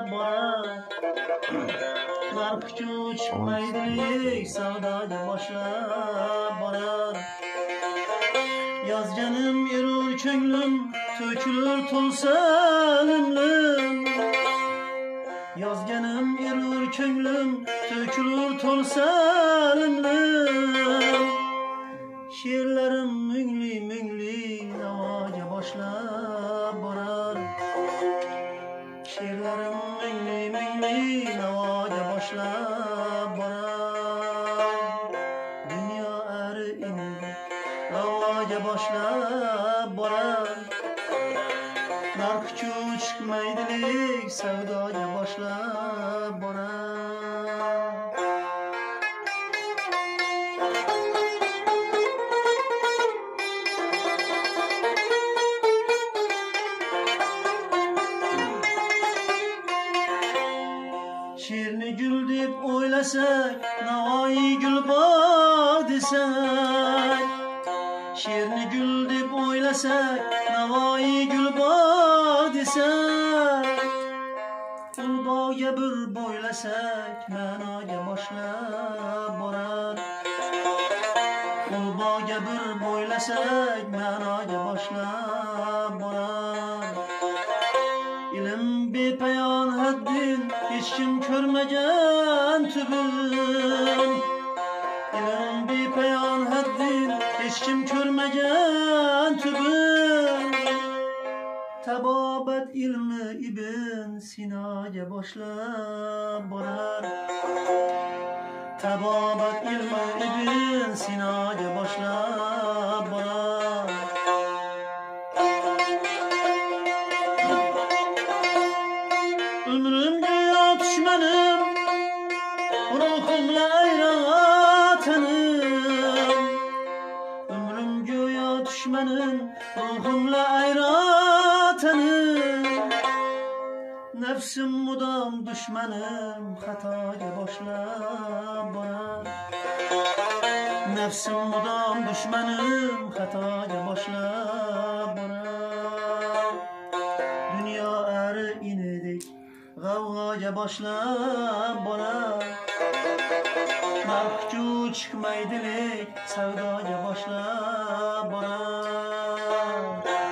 borar. Narxı uçmaydilik savdoga boshlab borar. Yozganim erur ko'nglim to'kilur to'lsa limlim. Yozganim erur ko'nglim to'kilur to'lsa limlim. She'rlarim mungli mungli navoga boshlab borar. She'rlarim mungli mungli navoga boshlab borar. Dunyo ari ini navoga boshlab borar. Narxi chiqmaydilik savdoga boshlab borar. She'rni gul deb o'ylasak, Navoiy gul bor desak. She'rni gul deb o'ylasak, Navoiy gul bor desak. Ulbog'ga bir bo'ylasak, ma'noga boshlab borar. Ulbog'ga bir bo'ylasak, ma'noga boshlab borar. Ilm bepayon haddin, hech kim ko'rmagan tubin. Ilm bepayon haddin, hech kim ko'rmagan tubin. Tabobat ilmi Ibn Sinoga boshlab borar. Tabobat ilmi Ibn Sinoga boshlab borar. Ömrümge düşmanım, ruhumla ayratanım. Ömrümge düşmanım, ruhumla ayratanım. Nefsim mudam düşmanım, hataga boshlab borar. Nefsim mudam düşmanım, hataga boshlab borar. Dünya ari inedek g'avg'oga boshlab borar. Narxi chiqmaydilik savdoga boshlab borar.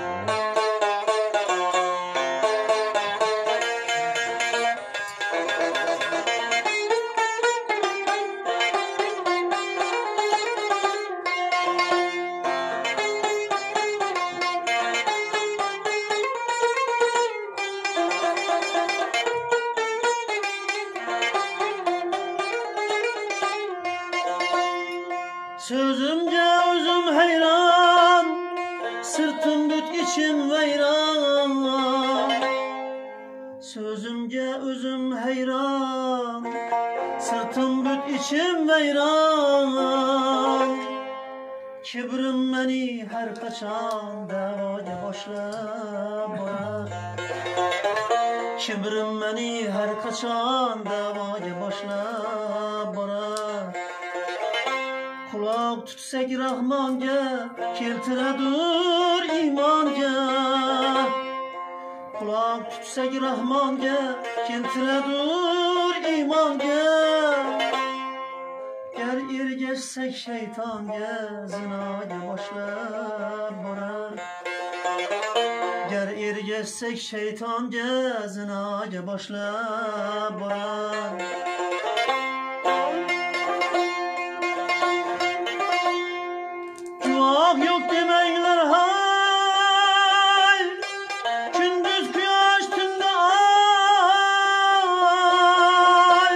Sözümce özüm hayran, sırtım büt içim vayran. Sözümce özüm hayran, sırtım büt içim vayran. Kibrim beni her kaçan davaga boshlab borar. Kibrim beni her kaçan davaga boshlab borar. Quloq tutsak Rahmonga, keltiradur imonga. Quloq tutsak Rahmonga, keltiradur imonga. Gar ergashsak shaytonga, zinoga boshlab borar. Gar ergashsak shaytonga, zinoga boshlab borar. Yok demeyler hay, gündüz kıyaş tünde ay.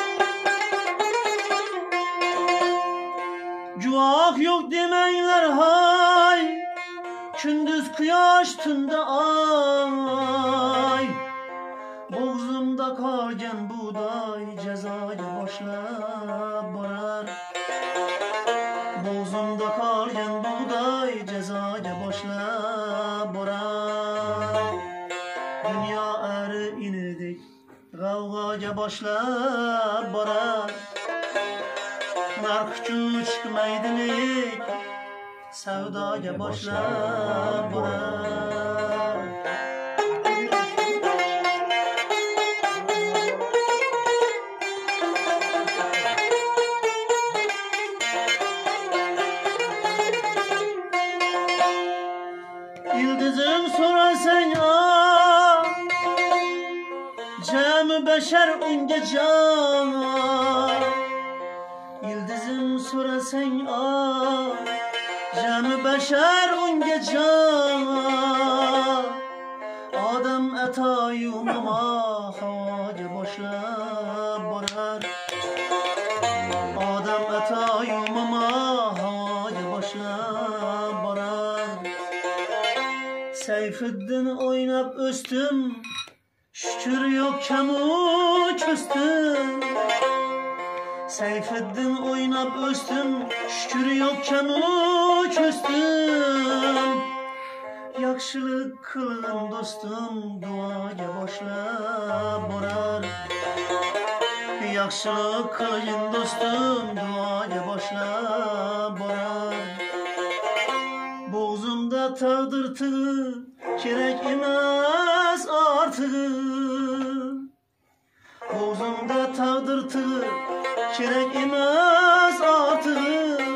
Cuvak yok demeyler hay, gündüz kıyaş tünde ay. Boğazımda kalgan buğday cezaga boshlab borar. Boğazımda kalgan buğday cezaga boshlab borar. Dünya ari inedek g'avg'oga boshlab borar. Narxi chiqmaydilik savdoga boshlab borar. Cem beşer unga can. Yıldızım sorasan Cem beşer unga can. Adam atayım ama havaga boşlab borar. Adam atayım ama havaga boşlab borar. Seyfiddin oynab o'sdim, şükür yok kamu küstüm. Seyfiddin oynab o'sdim, şükür yok kamu küstüm. Yaxshilik qilgin do'stim, duoga boshlab borar. Yaxshilik qilgin do'stim, duoga boshlab borar. Bo'g'zimda taqdir tig'i, kerak emas ortig'i. Bo'g'zimda taqdir tig'i, kerak emas ortig'i.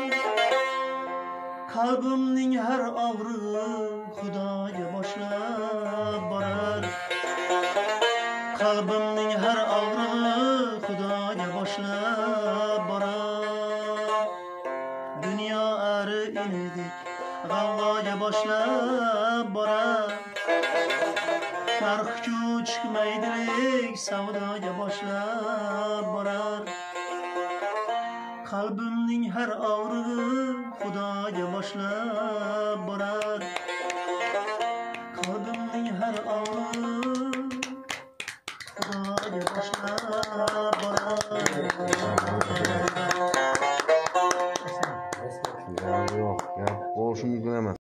Kalbimning har og'rig'i Xudoga boshlab borar. Kalbimning har og'rig'i Xudoga boshlab borar. Dunyo ari enedik, g'avg'oga boshlab borar. Narx-ku chiqmaydilik, savdoga boshlab borar. Kalbimning har og'rig'i Xudoga boshlab borar. Kalbimning har og'rig'i Xudoga boshlab borar. Yo'q, gap bo'lishi mumkin emas.